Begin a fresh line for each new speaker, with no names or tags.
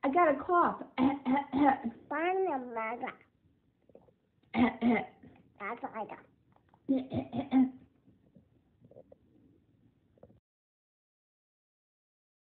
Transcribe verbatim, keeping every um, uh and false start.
I got a cough.
Banana. That's like that.